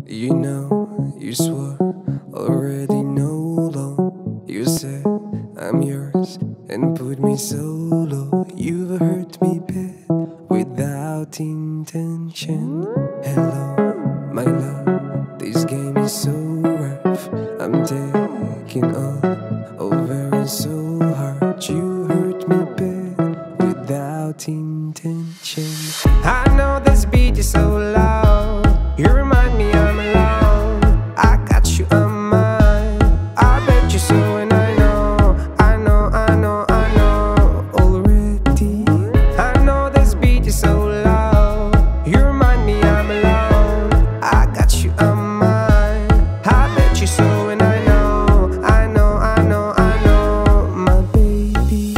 You know, you swore, already know low. You said I'm yours and put me so low. You've hurt me bad without intention. Hello, my love, this game is so rough. I'm taking all over and so hard. You hurt me bad without intention. I know this beat is so loud. You remind me I'm alone. I got you on mine. I bet you so, and I know already. I know this beat is so loud. You remind me I'm alone. I got you on mine. I bet you so, and I know, my baby.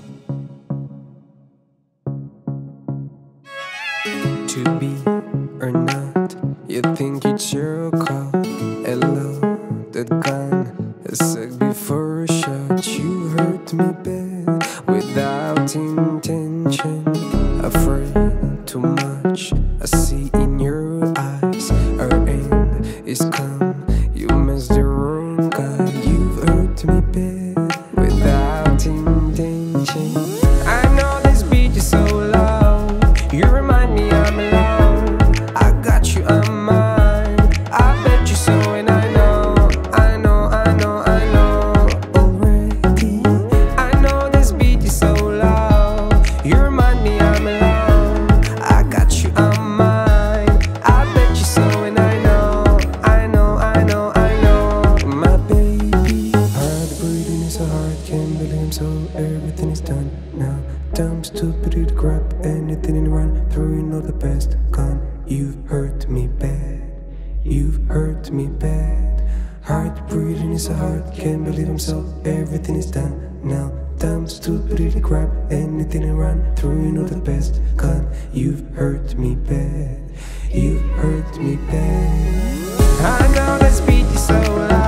To be or not, you think it's your call. Hello, that gun is sick before a shot. You hurt me bad without intention. Afraid too much, I see in your eyes. Our end is come, you missed the wrong guy. You've hurt me bad without intention. I know this beat is so loud. You remind me I'm alone. I got you on mine. I bet you so, and I know already. I know this beat is so loud. You remind me I'm alone. I got you on mine. I bet you so, and I know, my baby. Hard breathing is so hard, can't believe I'm so. Everything is done now. Dumb, stupid, to grab anything and run. Throwing all the best gone. You've hurt me bad. You've hurt me bad. Heart breathing is so hard, can't believe I'm so. Everything is done now. Dumb, stupid, to grab anything and run. Throwing all the best gone. You've hurt me bad. You've hurt me bad. I know this beat is so loud.